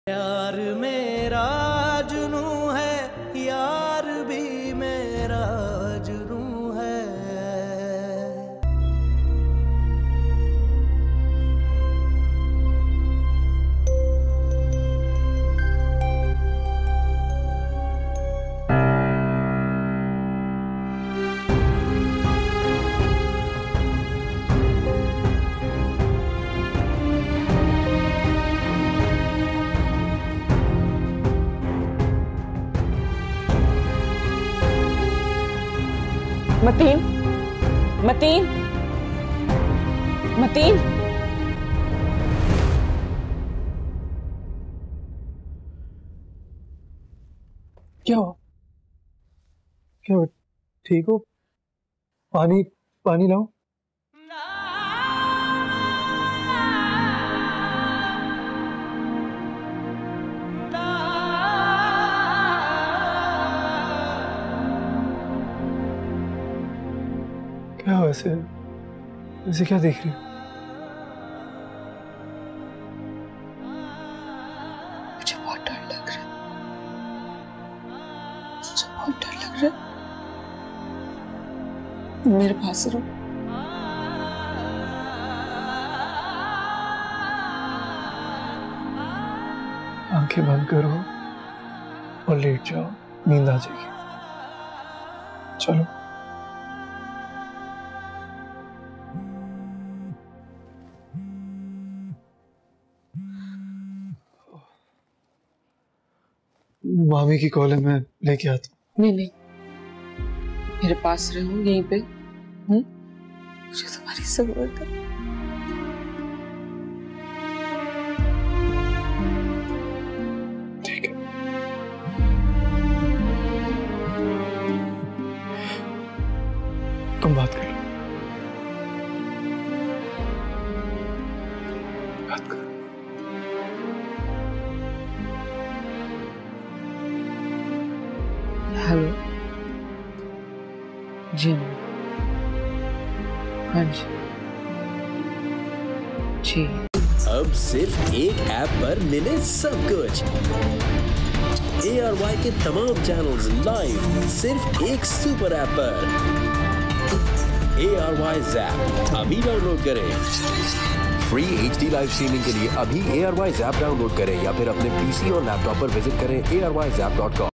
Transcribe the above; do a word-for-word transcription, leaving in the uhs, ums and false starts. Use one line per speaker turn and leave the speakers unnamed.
यार मेरा जुनू है, यार भी मेरा जुनू है।
मतीन, मतीन, मतीन।
क्या हो? क्या हो? ठीक हो? पानी पानी लाओ। क्या हो ऐसे ऐसे क्या देख रही हो?
मुझे बहुत डर लग रहा है, मुझे बहुत डर लग रहा है। मेरे पास रहो।
आंखें बंद करो और लेट जाओ, नींद आ जाएगी। चलो। मामी की कॉल है, मैं लेके आता हूँ।
नहीं नहीं, मेरे पास रहो यहीं पे। हम्म, मुझे तुम्हारी जरूरत है।
ठीक है। तुम बात कर लो, बात करो।
हेलो जी, हाँ जी जी।
अब सिर्फ एक ऐप पर मिले सब कुछ। ए आर वाई के तमाम चैनल्स लाइव सिर्फ एक सुपर ऐप पर। ए आर वाई ज़ैप अभी डाउनलोड करें। Free H D live streaming के लिए अभी A R Y Zap download करें या फिर अपने पीसी और लैपटॉप पर विजिट करें A R Y Zap dot com.